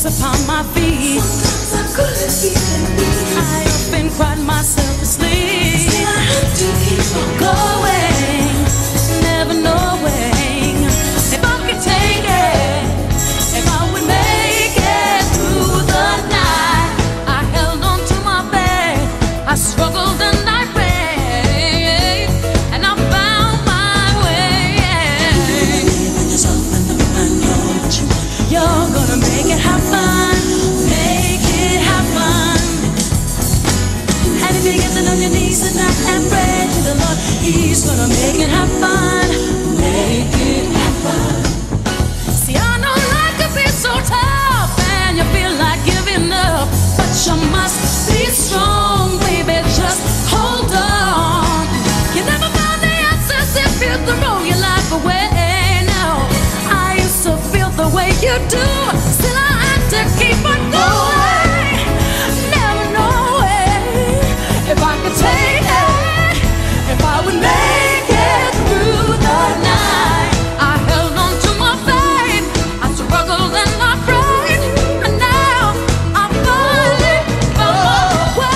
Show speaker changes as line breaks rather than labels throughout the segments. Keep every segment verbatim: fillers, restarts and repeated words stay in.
upon my feet.
Sometimes I couldn't even breathe.
I often cried myself to sleep.
Still I had to keep on
Going, never knowing if I could take it, if I would make it through the night. I held on to my bed, I struggled and I prayed, and I found my way.
believe in yourself and know I know what you want.
You're gonna make it happen, make it happen. And if you get down on your knees tonight and pray to the Lord, He's gonna make it happen, make it happen. See, I know life can be so tough and you feel like giving up, but you must be strong, baby, just hold on. You never find the answers if you throw your life away. No, I used to feel the way you do, still I had to keep on going, never knowing if I could take it, if I would make it through the night. I held on to my faith, I struggled and I prayed, and now I'm finally found my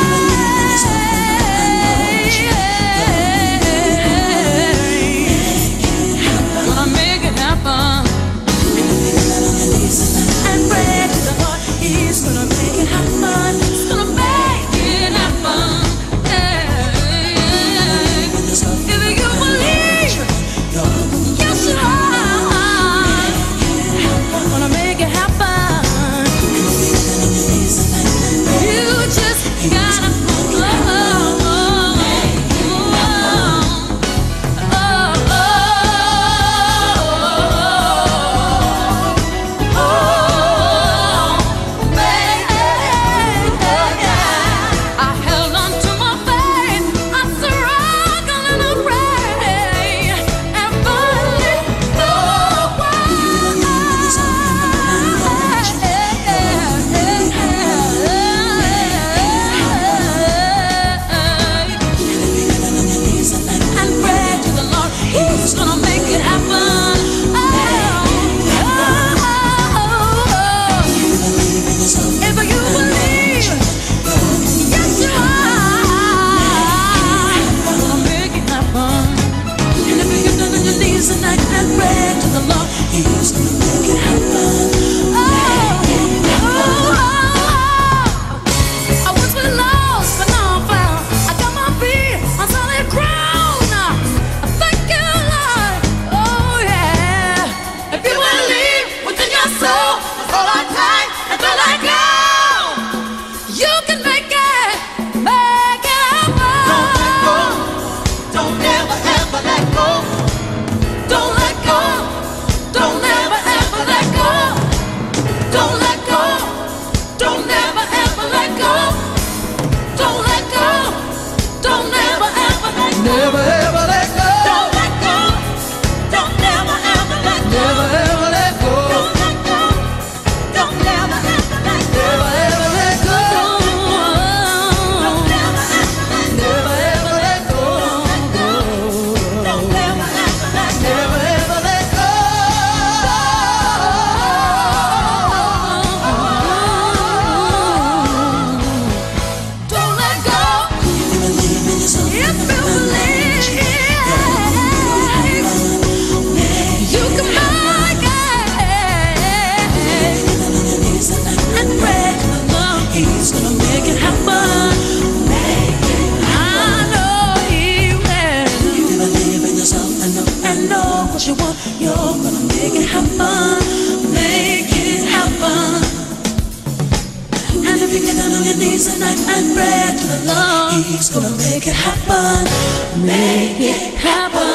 way. Gonna make it happen. And pray to the Lord, He's gonna make it happen. He's gonna make it happen. Yeah. If you believe, yes you are. Gonna make it happen. You just gotta oh, oh, oh, I held on to my faith, I struggled and I prayed, and finally the and pray to the Lord, He's gonna make it happen. If you believe, yes you are. Gonna make it happen. And if you get down on your knees tonight and pray to the Lord, He's gonna make it happen. Oh, oh, oh. I once was lost, but now I'm found. I got my feet on solid ground. I thank you, Lord. Oh yeah. If you believe within your soul, all I take and all I go. You can make it, make it happen.
Don't ever, ever let go.
Don't let go. Don't ever, ever let go. Don't let go. Don't ever, ever let go. Don't let go. Don't ever, ever let go.
Never ever let go.
Don't let go. Don't ever, ever let go.
Never ever let go.
Don't let go. Don't ever, ever let go.
Never ever let go.
Don't ever, ever let go.
Never ever let go.
Don't ever, ever let go.
Never ever let go.
Don't let go.
If you believe in yourself,
If you believe, you can make it. And pray to the Lord, He's gonna make it happen. I know He will.
you believe in yourself and know
And know what you want, you're gonna make it happen. Make it happen. And if you get down on your knees tonight and pray to the Lord, He's gonna make it happen. Make it happen.